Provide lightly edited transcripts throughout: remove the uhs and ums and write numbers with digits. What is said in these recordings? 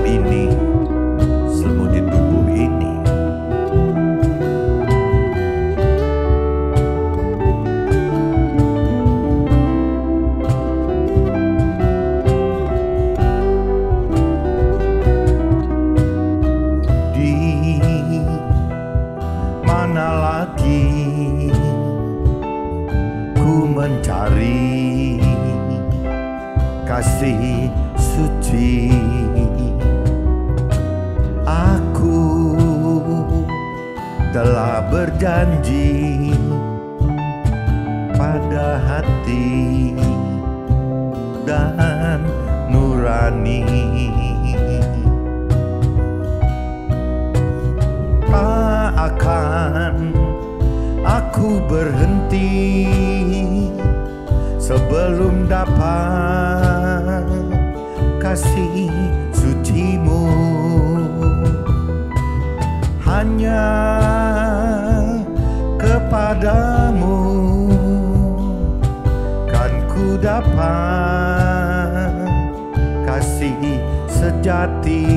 ini, selimut di tubuh ini. Di mana lagi ku mencari kasih suci? Aku telah berjanji pada hati dan nurani, tak akan aku berhenti sebelum dapat kasih sucimu. Hanya kepadamu kan ku dapat kasih sejati.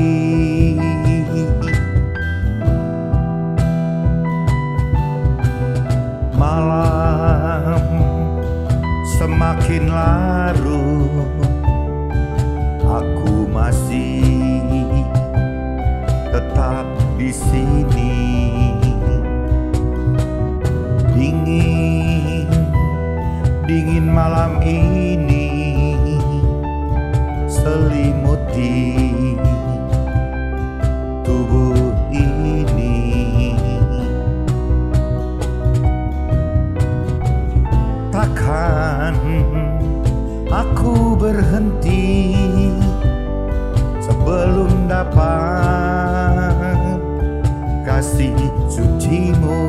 Malam semakin larut, aku masih tetap di sini. Dingin, dingin malam ini selimuti tubuh ini. Takkan aku berhenti sebelum dapat kasih sucimu.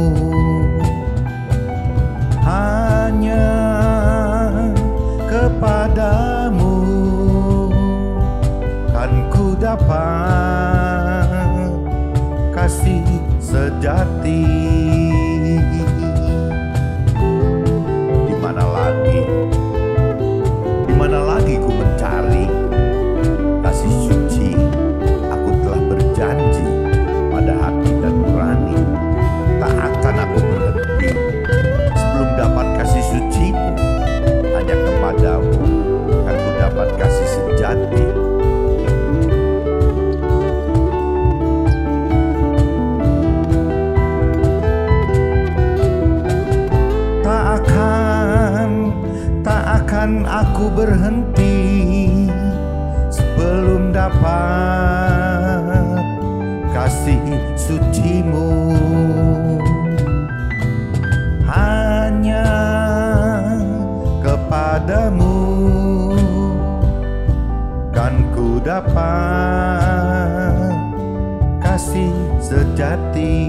Hanya kepadamu kan ku dapat kasih sejati. Di mana lagi ku mencari kasih suci? Aku telah berjanji pada hati dan nurani, tak akan aku berhenti sebelum dapat kasih sucimu. Hanya kepadamu kan ku dapat kasih sejati. Tak akan aku berhenti sebelum dapat kasih sucimu. Hanya kepadamu kan ku dapat kasih sejati.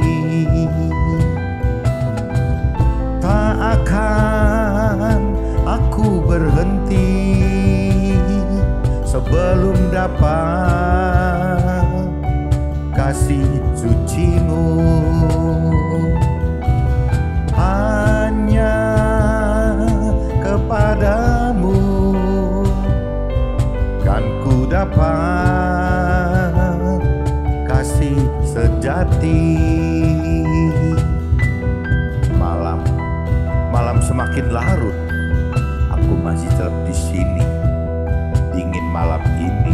Tak akan aku berhenti sebelum dapat kasih sucimu. Hanya kepadamu kan ku dapat kasih sejati. Malam semakin larut, aku masih tetap di sini. Dingin malam ini